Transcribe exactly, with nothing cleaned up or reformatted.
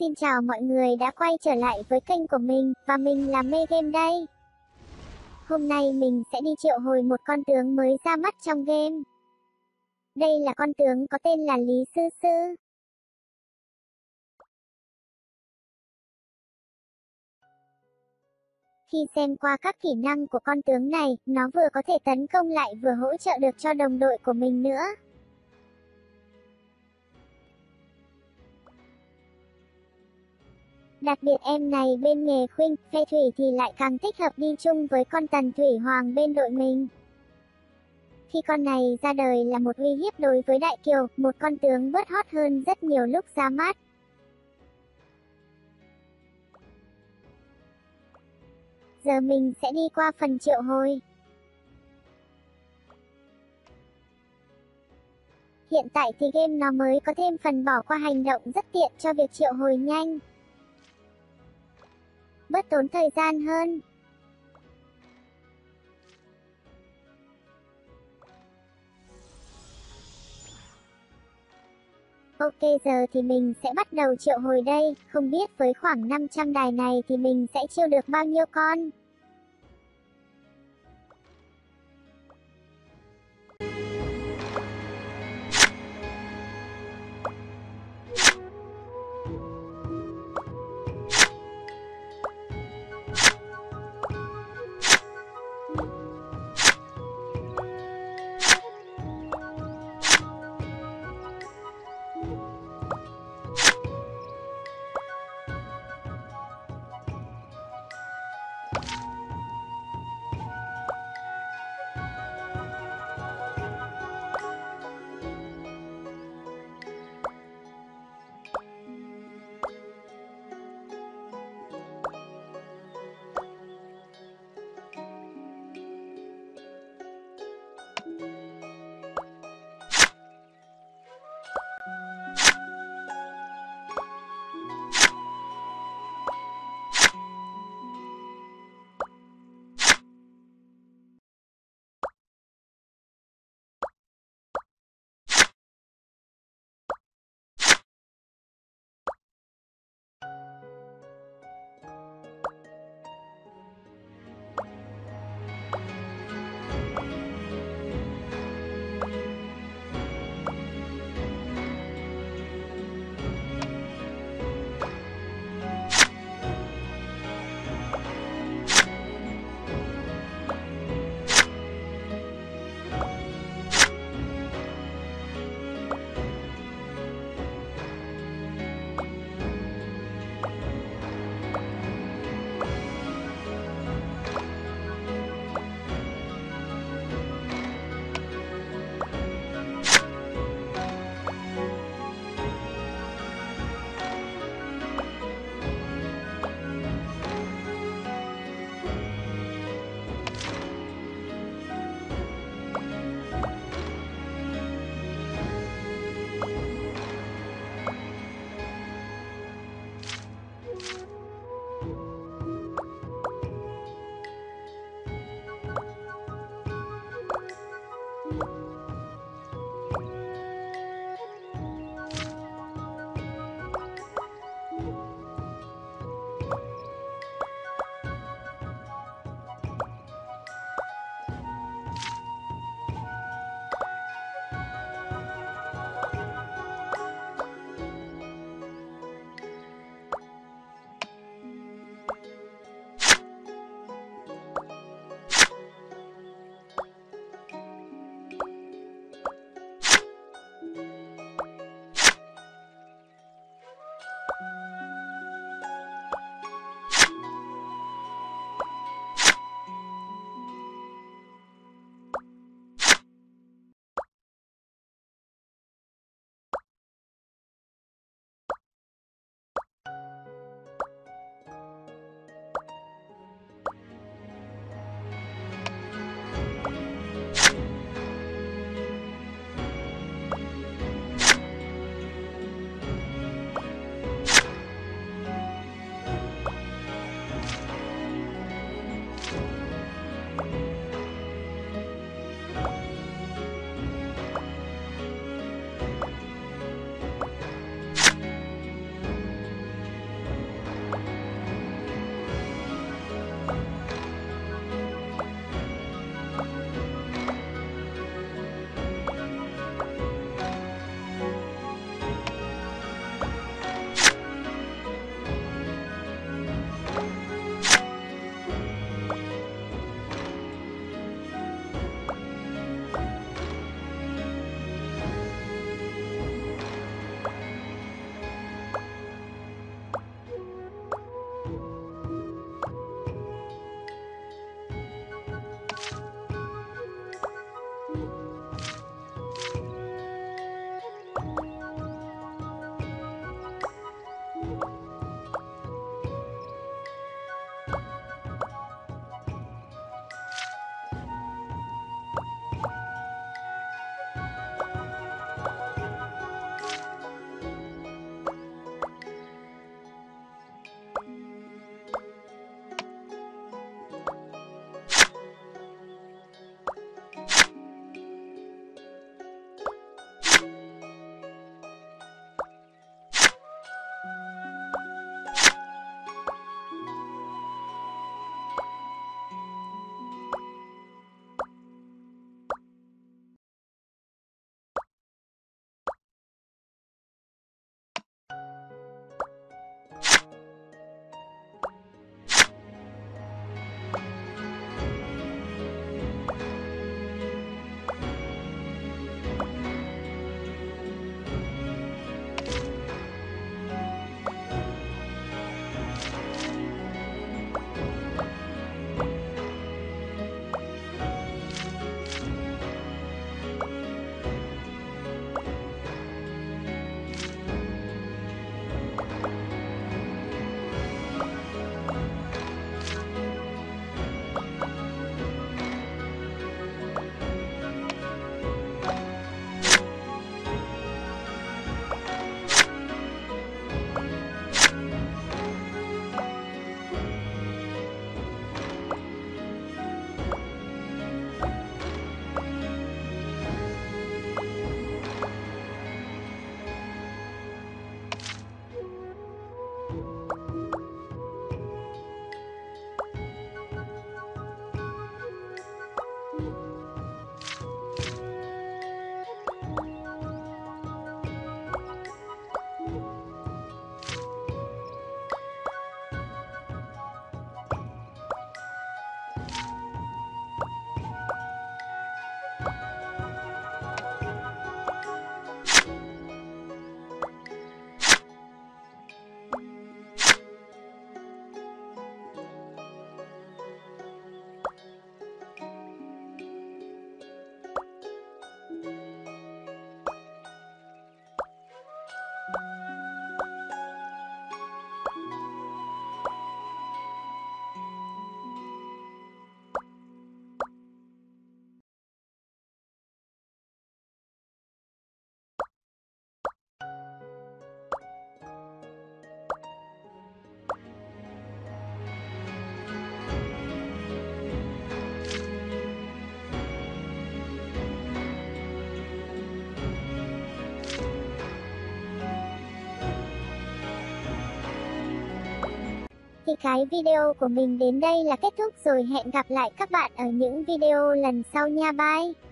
Xin chào mọi người đã quay trở lại với kênh của mình, và mình là Mê Game đây. Hôm nay mình sẽ đi triệu hồi một con tướng mới ra mắt trong game. Đây là con tướng có tên là Lý Sư Sư. Khi xem qua các kỹ năng của con tướng này, nó vừa có thể tấn công lại vừa hỗ trợ được cho đồng đội của mình nữa. Đặc biệt em này bên nghề khuynh, phệ thủy thì lại càng thích hợp đi chung với con Tần Thủy Hoàng bên đội mình. Khi con này ra đời là một uy hiếp đối với Đại Kiều, một con tướng bớt hot hơn rất nhiều lúc ra mắt. Giờ mình sẽ đi qua phần triệu hồi. Hiện tại thì game nó mới có thêm phần bỏ qua hành động rất tiện cho việc triệu hồi nhanh, bớt tốn thời gian hơn. Ok, giờ thì mình sẽ bắt đầu triệu hồi đây, không biết với khoảng năm trăm đài này thì mình sẽ chiêu được bao nhiêu con. thì cái video của mình đến đây là kết thúc rồi, hẹn gặp lại các bạn ở những video lần sau nha, bye.